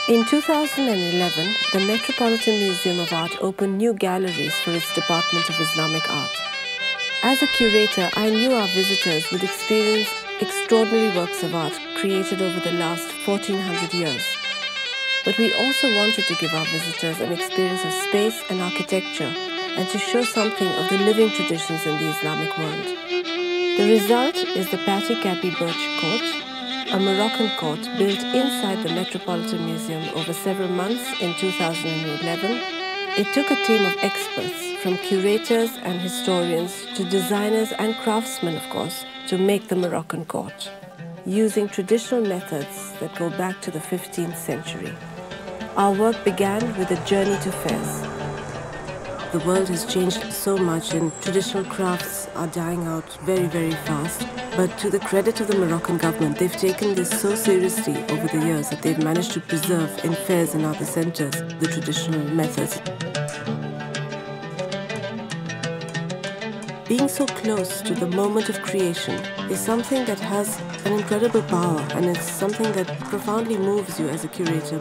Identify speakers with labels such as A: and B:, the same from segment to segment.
A: In 2011, the Metropolitan Museum of Art opened new galleries for its Department of Islamic Art. As a curator, I knew our visitors would experience extraordinary works of art created over the last 1400 years. But we also wanted to give our visitors an experience of space and architecture and to show something of the living traditions in the Islamic world. The result is the Patti Cappy Birch Court, a Moroccan court built inside the Metropolitan Museum over several months in 2011. It took a team of experts, from curators and historians to designers and craftsmen, of course, to make the Moroccan court, using traditional methods that go back to the 15th century. Our work began with a journey to Fez. The world has changed so much and traditional crafts are dying out very, very fast. But to the credit of the Moroccan government, they've taken this so seriously over the years that they've managed to preserve in Fez and other centers the traditional methods. Being so close to the moment of creation is something that has an incredible power, and it's something that profoundly moves you as a curator.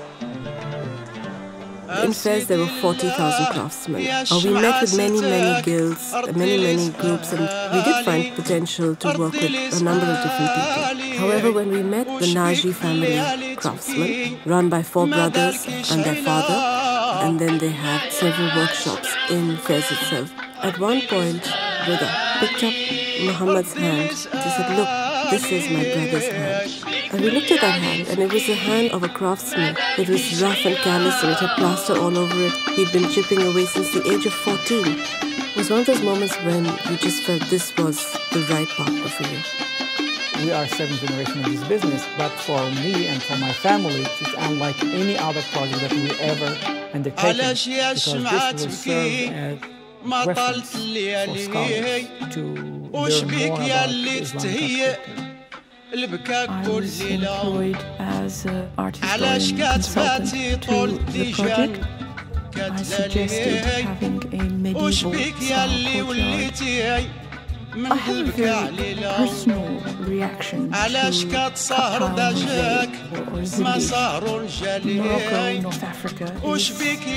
A: In Fez, there were 40,000 craftsmen. We met with many guilds, many groups, and we did find potential to work with a number of different people. However, when we met the Naji family craftsmen, run by 4 brothers and their father, and then they had several workshops in Fez itself. At one point, Rida picked up Muhammad's hand. She said, "Look, this is my brother's hand." And we looked at that hand, and it was the hand of a craftsman. It was rough and callous, and it had plaster all over it. He'd been chipping away since the age of 14. It was one of those moments when you just felt this was the right partner for you.
B: We are 7th generation of this business, but for me and for my family, it's unlike any other project that we ever undertaken, because this will serve as reference for scholars to learn more about Islamic architecture.
C: I was employed as an art historian consultant to the project. I suggested having a medieval style courtyard. I have a very personal reaction to Kaplan Mosaic or Zilij. Morocco, North Africa is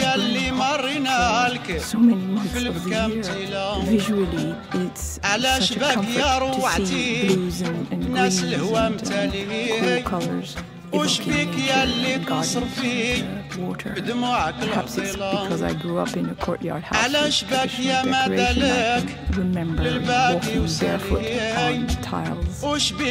C: so many months of the year. Visually, it's such a comfort to see blues and greens and cool colors evoking nature, gardens and water. Perhaps it's because I grew up in a courtyard house with traditional decoration. I can remember walking barefoot on tiles.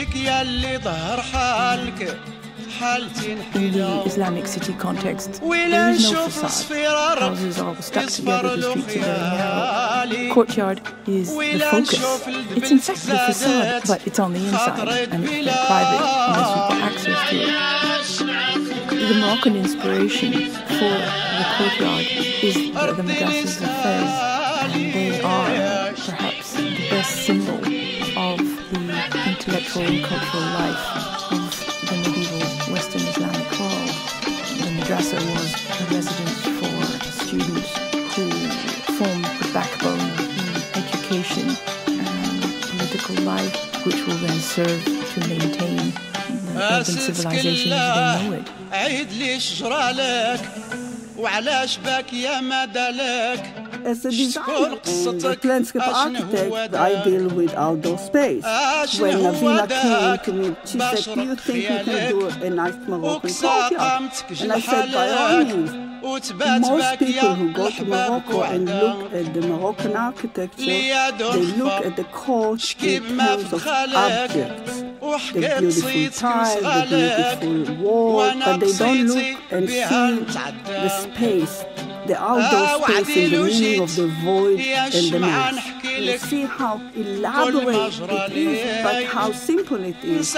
C: In the Islamic city context, there is no facade. Houses are all stuck together, the streets are very narrow. Courtyard is the focus. It's in fact the facade, but it's on the inside, and it's very private unless you've got access to it. The Moroccan inspiration for the courtyard is the madrasas of Fez, and they are perhaps the best symbol of the intellectual and cultural life of the medieval Western Islamic world. The madrasa was a residence for students who formed the backbone of the education and political life, which will then serve to maintain the urban civilization as they know it.
D: As a designer and a landscape architect, I deal with outdoor space. When Navina came to me, she said, "Do you think you can do a nice Moroccan courtyard?" And I said, "By all means." Most people who go to Morocco and look at the Moroccan architecture, they look at the court in terms of objects. The beautiful tile, the beautiful wall, but they don't look and see the space, the outdoor space in the meaning of the void and the mass. You see how elaborate it is, but how simple it is.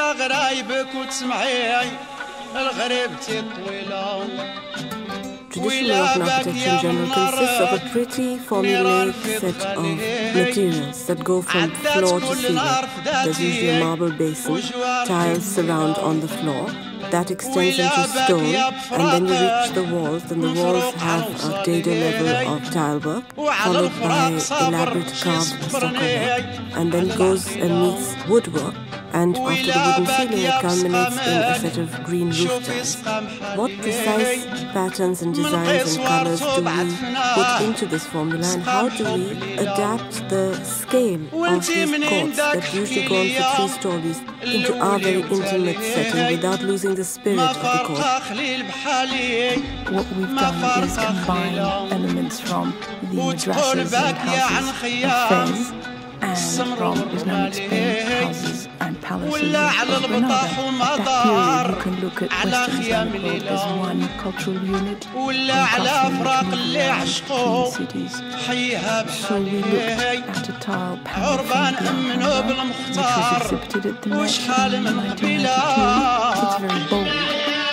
A: Traditional Moroccan architecture in general consists of a pretty formulaic set of materials that go from floor to ceiling. There's usually a marble basin, tiles surround on the floor. That extends into stone, and then you reach the walls, and the walls have a dado level of tile work, followed by elaborate carved stucco work, and then goes and meets woodwork, and after the wooden ceiling it culminates in a set of green roof tiles. What precise patterns and designs and colors do we put into this formula, and how do we adapt the scale of these courts that usually go on for 3 stories into our very intimate setting without losing the spirit of the court?
C: What we've done is combine elements from the madrasas and houses of Fez and from Islamic Spain houses and palaces of Granada. That period, you can look at Western Islamic world as one cultural unit and cultural between cities. So we looked at a tile panel from Granada, which was exhibited at the Met in 1992. It's very bold.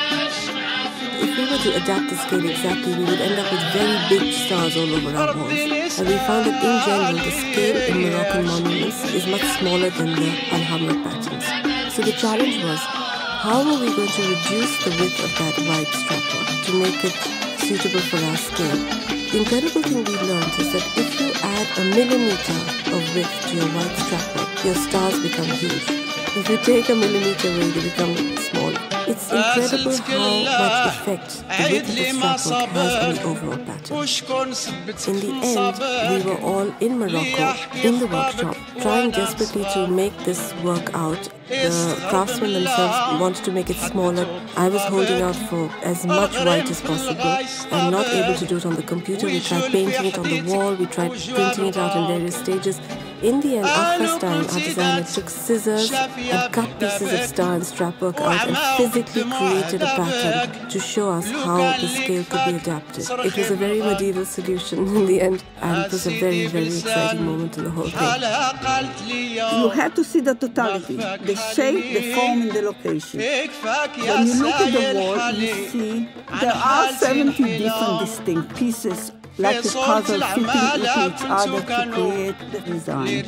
A: If we were to adapt the scale exactly, we would end up with very big stars all over our walls. And we found that in general, the scale in Moroccan monuments is much smaller than the Alhambra patterns. So the challenge was, how are we going to reduce the width of that white strapwork to make it suitable for our scale? The incredible thing we learned is that if you add a millimeter of width to your white strapwork, your stars become huge. If you take a millimeter away, they become small. It's incredible how much effect the width of the strapwork has on the overall pattern. In the end, we were all in Morocco, in the workshop, trying desperately to make this work out. The craftsmen themselves wanted to make it smaller. I was holding out for as much white as possible and not able to do it on the computer. We tried painting it on the wall, we tried printing it out in various stages. In the end, Ahmed Stein, our designer, took scissors and cut pieces of star and strapwork out and physically created a pattern to show us how the scale could be adapted. It was a very medieval solution in the end, and it was a very, very exciting moment in the whole thing.
D: You have to see the totality, the shape, the form, and the location. When you look at the wall, you see there are 70 different distinct pieces, like a puzzle fitting into each other to create the design.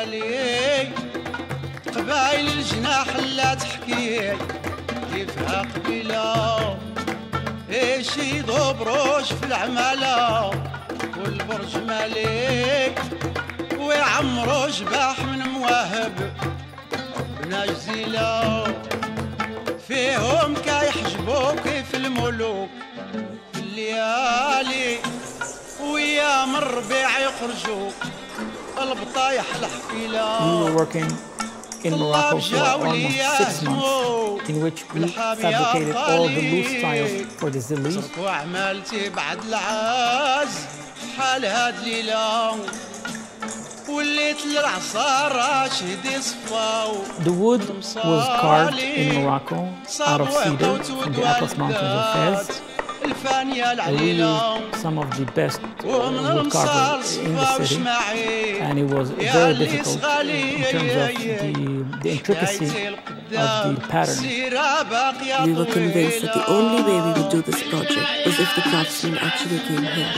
E: قبايل الجناح لا تحكي كيفها قبيلة ايش يضرب روش في العمالة والبرج مالك ويعمرو جباح من مواهب بنا جزيلة فيهم كيحجبوك في الملوك في الليالي ويا من الربيع يخرجوا البطايح الحفيلة.
B: We were working in Morocco for almost 6 months, in which we fabricated all the loose tiles for the zillis.
E: وعملتي بعد العاز حال هاد ليلة وليت للعصارة شهدي صفاو.
B: The wood was carved in Morocco out of cedar from the Atlas Mountains of Fez. We used some of the best wood carvers in the city, and it was very difficult in terms of the intricacy of the pattern.
A: We were convinced that the only way we would do this project was if the craftsmen actually came here.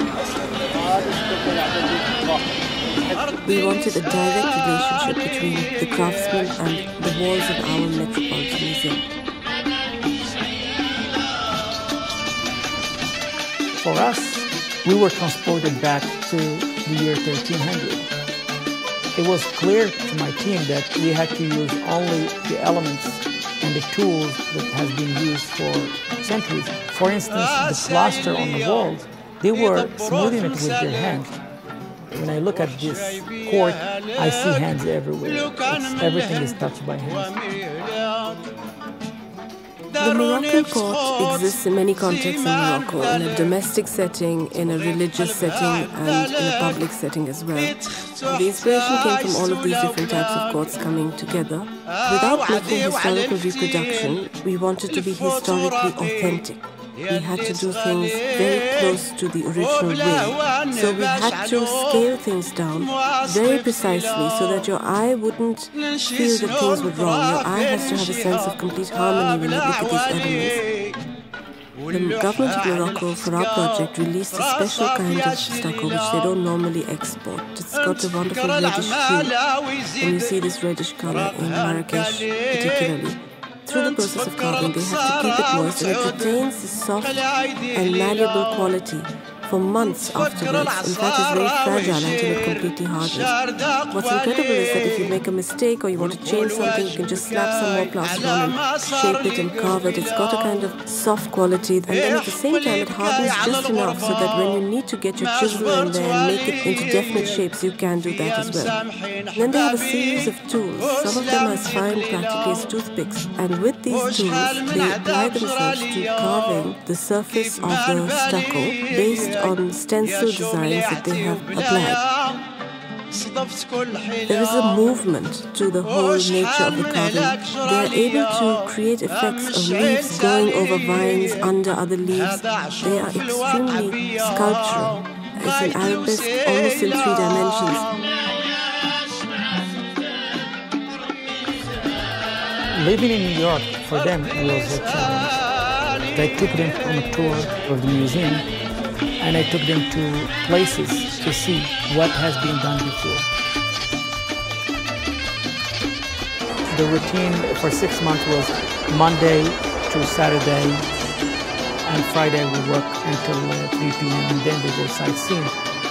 A: We wanted a direct relationship between the craftsmen and the walls of our Metropolitan Museum.
B: For us, we were transported back to the year 1300. It was clear to my team that we had to use only the elements and the tools that has been used for centuries. For instance, the plaster on the walls, they were smoothing it with their hands. When I look at this court, I see hands everywhere. Everything is touched by hands.
A: The Moroccan court exists in many contexts in Morocco, in a domestic setting, in a religious setting, and in a public setting as well. The inspiration came from all of these different types of courts coming together. Without making historical reproduction, we wanted to be historically authentic. We had to do things very close to the original way. So we had to scale things down very precisely so that your eye wouldn't feel that things were wrong. Your eye has to have a sense of complete harmony when you look at these elements. The government of Morocco, for our project, released a special kind of stucco which they don't normally export. It's got a wonderful reddish hue, and you see this reddish color in Marrakesh particularly. Through the process of carving, they have to keep it moist, and it retains the soft and malleable quality for months afterwards. In fact, it's very fragile until it completely hardens. What's incredible is that if you make a mistake or you want to change something, you can just slap some more plaster on and shape it and carve it. It's got a kind of soft quality, and then at the same time it hardens just enough so that when you need to get your chisel in there and make it into definite shapes, you can do that as well. And then they have a series of tools, some of them as fine practically as toothpicks, and with these tools they apply themselves to carving the surface of the stucco based on stencil designs that they have applied. There is a movement to the whole nature of the carving. They are able to create effects of leaves going over vines under other leaves. They are extremely sculptural. It's an arabesque almost in 3 dimensions.
B: Living in New York for them was a challenge. I took them on a tour of the museum, and I took them to places to see what has been done before. The routine for 6 months was Monday to Saturday, and Friday we work until 3 p.m. and then they go sightseeing.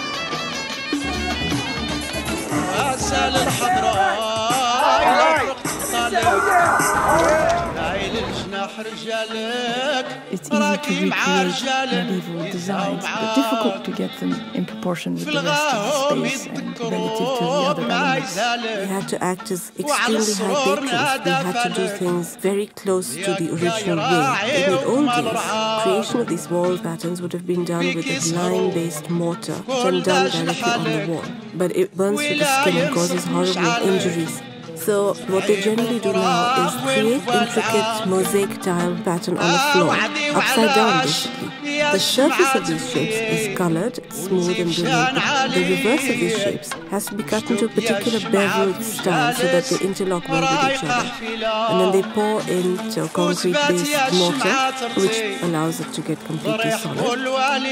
C: It's easy to recreate medieval designs, but difficult to get them in proportion with the rest of the space and relative to the other elements.
A: They had to act as extremely high patrons. They had to do things very close to the original way. In the old days, creation of these wall patterns would have been done with a lime-based mortar, then done directly on the wall. But it burns through the skin and causes horrible injuries. So what they generally do now is create intricate mosaic tile pattern on the floor, upside down basically. The surface of these shapes is colored, smooth and brilliant. The reverse of these shapes has to be cut into a particular beveled style so that they interlock well with each other. And then they pour into a concrete-based mortar, which allows it to get completely solid.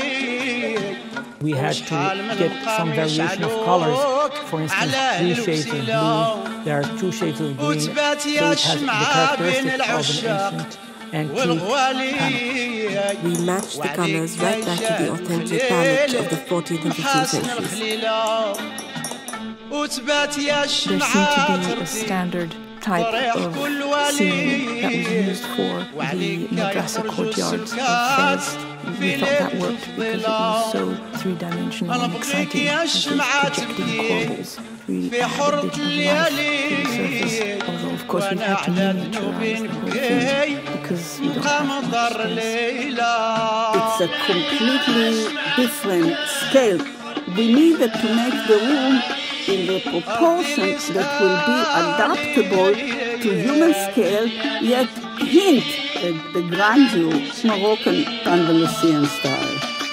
B: We had to get some variation of colors. For instance, 3 shades of blue. There are 2 shades of green, so it has the characteristics of an ancient antique panel.
A: We match the colors right back to the authentic palette of the 14th and 15th centuries.
C: There seemed to be a standard type of ceiling that was used for the madrasa courtyards of Fez. We thought that worked because it was so 3-dimensional and exciting, as these projecting corbels really added a bit of life to the surface. Although, of course, we had to miniaturize the whole thing because we don't have much space.
D: It's a completely different scale. We needed to make the room in the proportions that will be adaptable to human scale, yet hint at the grandeur Moroccan Andalusian style.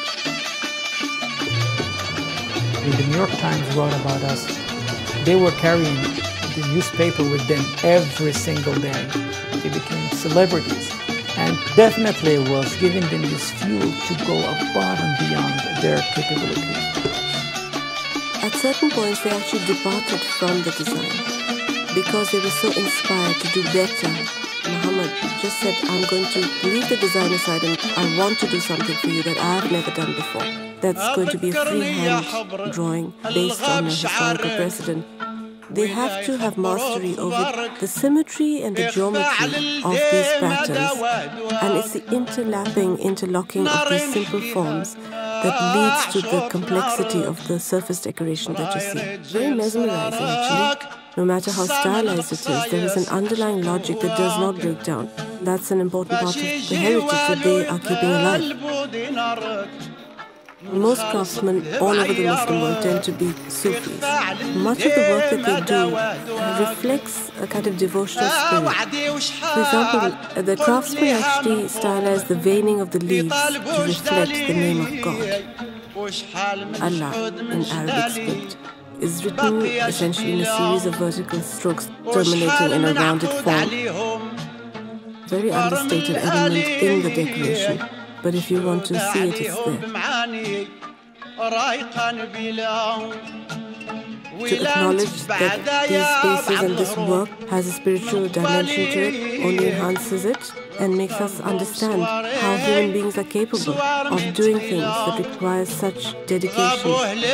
B: When the New York Times wrote about us, they were carrying the newspaper with them every single day. They became celebrities, and definitely was giving them this fuel to go above and beyond their capabilities.
A: At certain points, they actually departed from the design because they were so inspired to do better. Muhammad just said, I'm going to leave the design aside and I want to do something for you that I have never done before. That's going to be a freehand drawing based on a historical precedent. They have to have mastery over the symmetry and the geometry of these patterns. And it's the interlocking of these simple forms that leads to the complexity of the surface decoration that you see. Very mesmerizing, actually. No matter how stylized it is, there is an underlying logic that does not break down. That's an important part of the heritage that they are keeping alive. Most craftsmen all over the Muslim world tend to be Sufis. Much of the work that they do reflects a kind of devotional spirit. For example, the craftsmen actually stylize the veining of the leaves to reflect the name of God. Allah, in Arabic script, is written essentially in a series of vertical strokes terminating in a rounded form. Very understated element in the decoration. But if you want to see it, it's there. To acknowledge that these spaces and this work has a spiritual dimension to it only enhances it. and makes us understand how human beings are capable of doing things that require such dedication.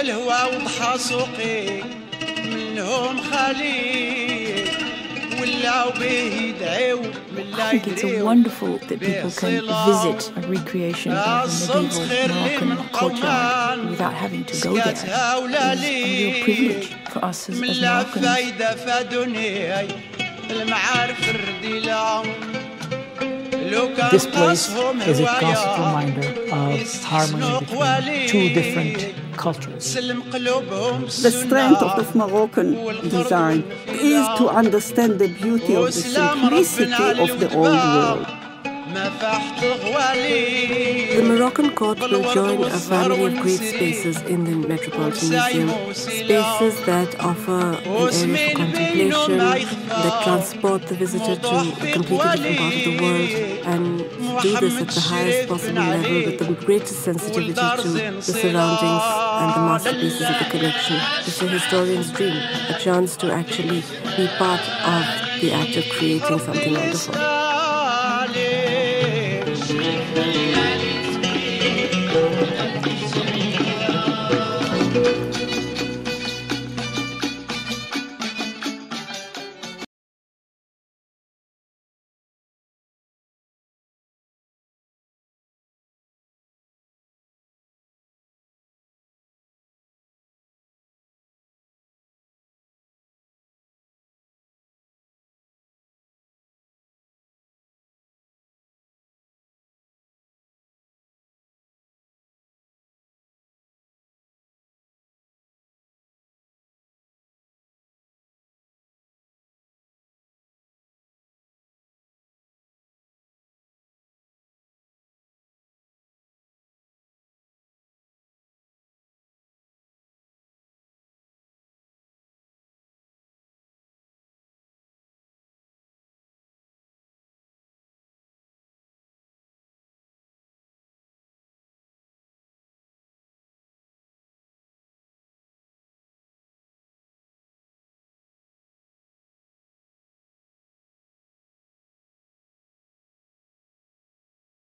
C: I think it's wonderful that people can visit a recreation of a medieval Moroccan courtyard without having to go there. It's a real privilege for us as Moroccans.
B: This place is a constant reminder of harmony between two different cultures.
D: The strength of the Moroccan design is to understand the beauty of the simplicity of the old world.
A: The Moroccan court will join a family of great spaces in the Metropolitan Museum, spaces that offer an area for contemplation, that transport the visitor to a completely different part of the world, and do this at the highest possible level with the greatest sensitivity to the surroundings and the masterpieces of the collection. It's a historian's dream, a chance to actually be part of the act of creating something wonderful.